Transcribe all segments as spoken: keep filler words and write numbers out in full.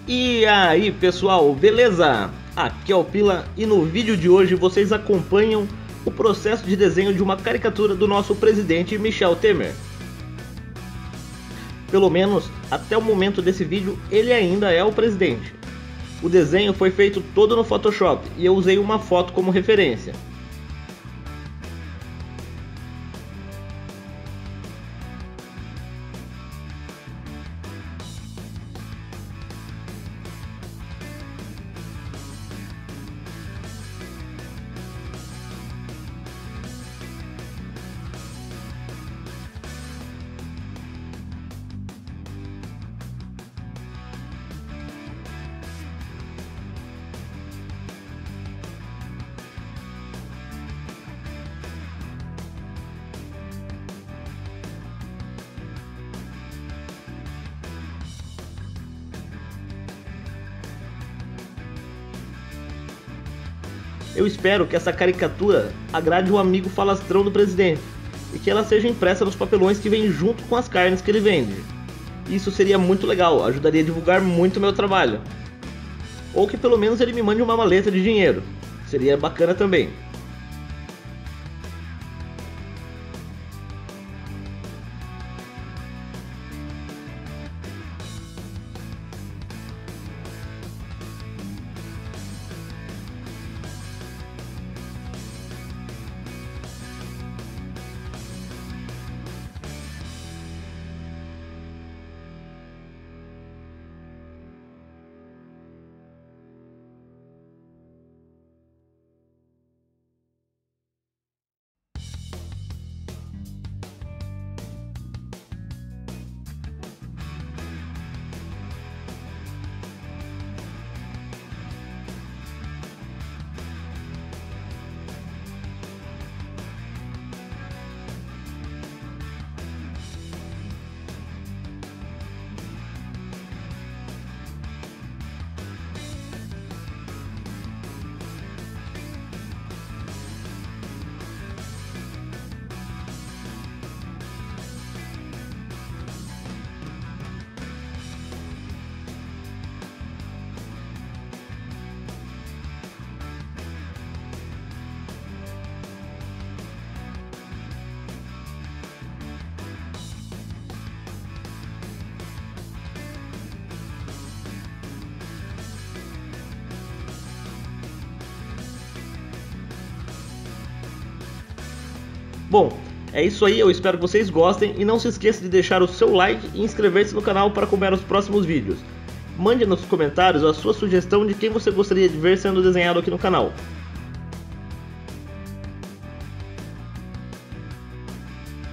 E aí pessoal, beleza? Aqui é o Pila e no vídeo de hoje vocês acompanham o processo de desenho de uma caricatura do nosso presidente Michel Temer. Pelo menos até o momento desse vídeo ele ainda é o presidente. O desenho foi feito todo no Photoshop e eu usei uma foto como referência. Eu espero que essa caricatura agrade o amigo falastrão do presidente e que ela seja impressa nos papelões que vêm junto com as carnes que ele vende. Isso seria muito legal, ajudaria a divulgar muito o meu trabalho. Ou que pelo menos ele me mande uma maleta de dinheiro, seria bacana também. Bom, é isso aí, eu espero que vocês gostem e não se esqueça de deixar o seu like e inscrever-se no canal para acompanhar os próximos vídeos. Mande nos comentários a sua sugestão de quem você gostaria de ver sendo desenhado aqui no canal.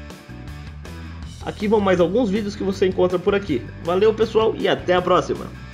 Aqui vão mais alguns vídeos que você encontra por aqui. Valeu pessoal e até a próxima!